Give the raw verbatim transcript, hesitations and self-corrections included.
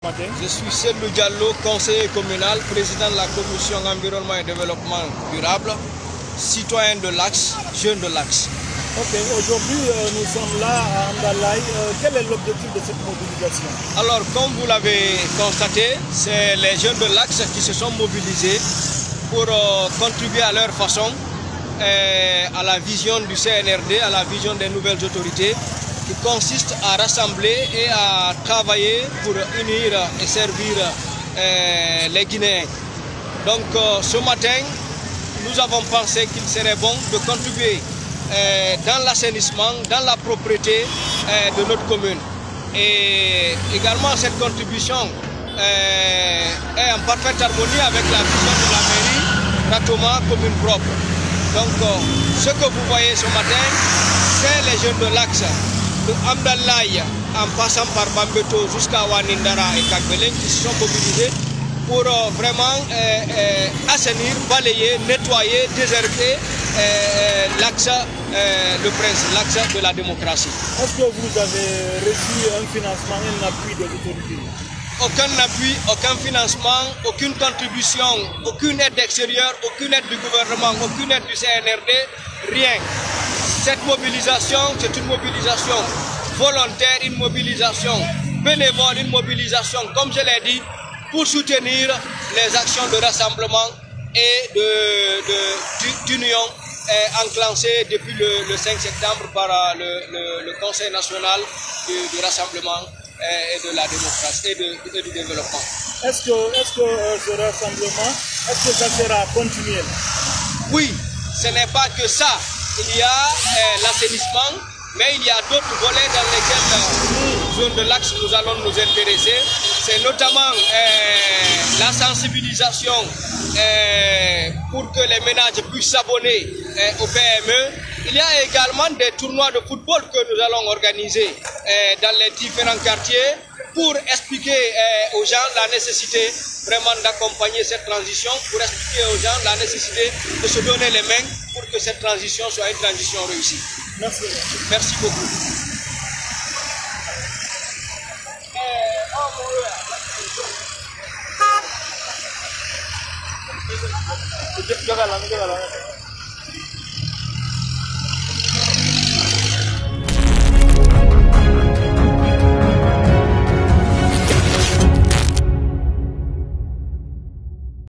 Je suis Cellou Diallo, conseiller communal, président de la commission environnement et développement durable, citoyen de l'Axe, jeune de l'Axe. Ok, aujourd'hui euh, nous sommes là à Amdalaï. Euh, quel est l'objectif de cette mobilisation? Alors, comme vous l'avez constaté, c'est les jeunes de l'Axe qui se sont mobilisés pour euh, contribuer à leur façon euh, à la vision du C N R D, à la vision des nouvelles autorités, qui consiste à rassembler et à travailler pour unir et servir euh, les Guinéens. Donc euh, ce matin, nous avons pensé qu'il serait bon de contribuer euh, dans l'assainissement, dans la propreté euh, de notre commune. Et également cette contribution euh, est en parfaite harmonie avec la vision de la mairie Ratoma commune propre. Donc euh, ce que vous voyez ce matin, c'est les jeunes de l'Axe, de Amdalaï en passant par Bambeto jusqu'à Wanindara et Kagbeleng qui se sont mobilisés pour euh, vraiment euh, euh, assainir, balayer, nettoyer, désherber euh, l'axe, euh, le prince, l'axe de la démocratie. Est-ce que vous avez reçu un financement, un appui des autorités? Aucun appui, aucun financement, aucune contribution, aucune aide extérieure, aucune aide du gouvernement, aucune aide du C N R D, rien. Cette mobilisation, c'est une mobilisation volontaire, une mobilisation bénévole, une mobilisation, comme je l'ai dit, pour soutenir les actions de rassemblement et d'union enclenchées depuis le, le cinq septembre par le, le, le Conseil national du, du rassemblement et de la démocratie et, de, et du développement. Est-ce que, est-ce que euh, ce rassemblement, est-ce que ça sera continuel? Oui, ce n'est pas que ça. Il y a euh, l'assainissement, mais il y a d'autres volets dans lesquels nous, zone de l'Axe, nous allons nous intéresser. C'est notamment euh, la sensibilisation euh, pour que les ménages puissent s'abonner euh, au P M E. Il y a également des tournois de football que nous allons organiser euh, dans les différents quartiers pour expliquer euh, aux gens la nécessité vraiment d'accompagner cette transition, pour expliquer aux gens la nécessité de se donner les mains pour que cette transition soit une transition réussie. Merci. Merci beaucoup. Jangan lama, jangan lama.